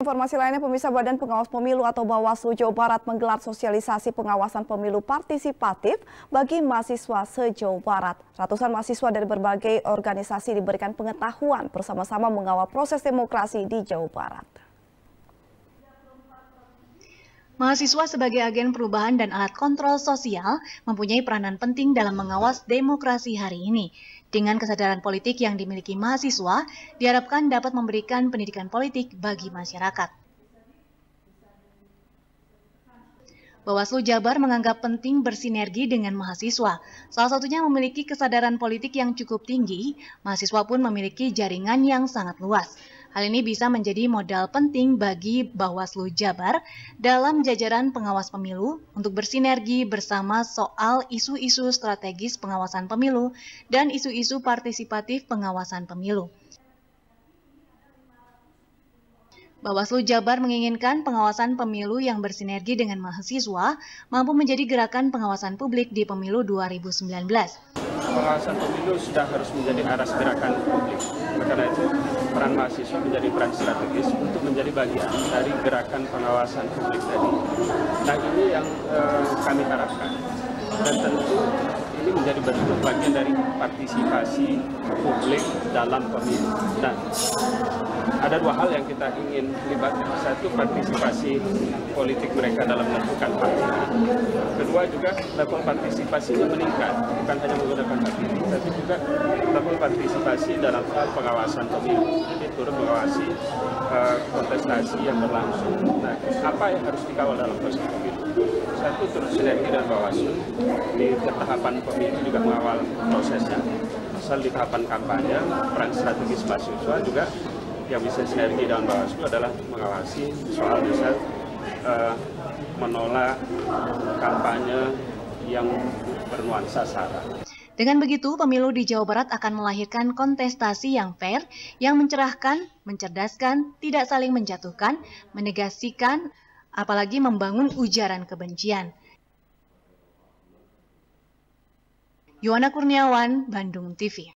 Informasi lainnya, pemirsa, Badan Pengawas Pemilu atau Bawaslu Jawa Barat menggelar sosialisasi pengawasan pemilu partisipatif bagi mahasiswa se-Jawa Barat. Ratusan mahasiswa dari berbagai organisasi diberikan pengetahuan bersama-sama mengawal proses demokrasi di Jawa Barat. Mahasiswa sebagai agen perubahan dan alat kontrol sosial mempunyai peranan penting dalam mengawas demokrasi hari ini. Dengan kesadaran politik yang dimiliki mahasiswa, diharapkan dapat memberikan pendidikan politik bagi masyarakat. Bawaslu Jabar menganggap penting bersinergi dengan mahasiswa. Salah satunya memiliki kesadaran politik yang cukup tinggi, mahasiswa pun memiliki jaringan yang sangat luas. Hal ini bisa menjadi modal penting bagi Bawaslu Jabar dalam jajaran pengawas pemilu untuk bersinergi bersama soal isu-isu strategis pengawasan pemilu dan isu-isu partisipatif pengawasan pemilu. Bawaslu Jabar menginginkan pengawasan pemilu yang bersinergi dengan mahasiswa mampu menjadi gerakan pengawasan publik di pemilu 2019. Pengawasan pemilu sudah harus menjadi aras gerakan publik. Karena itu peran mahasiswa menjadi peran strategis untuk menjadi bagian dari gerakan pengawasan publik tadi. Nah, ini yang kami harapkan. Dan tentu ini menjadi bentuk bagian dari partisipasi publik dalam pemilu. Dan ada dua hal yang kita ingin libatkan. Satu, partisipasi politik mereka dalam menentukan pilihan. Kedua, juga level partisipasinya meningkat, bukan hanya menggunakan hak pilih, tapi juga level partisipasi dalam hal pengawasan pemilu. Jadi turut mengawasi kontestasi yang berlangsung. Nah, apa yang harus dikawal dalam proses pemilu? Satu, turut sinergi dan Bawaslu di tahapan pemilu juga mengawal prosesnya. Asal di tahapan kampanye, peran strategis mahasiswa juga yang bisa sinergi dengan Bawaslu adalah mengawasi soal misal menolak kampanye yang bernuansa sara. Dengan begitu, pemilu di Jawa Barat akan melahirkan kontestasi yang fair, yang mencerahkan, mencerdaskan, tidak saling menjatuhkan, menegasikan, apalagi membangun ujaran kebencian. Yohana Kurniawan, Bandung TV.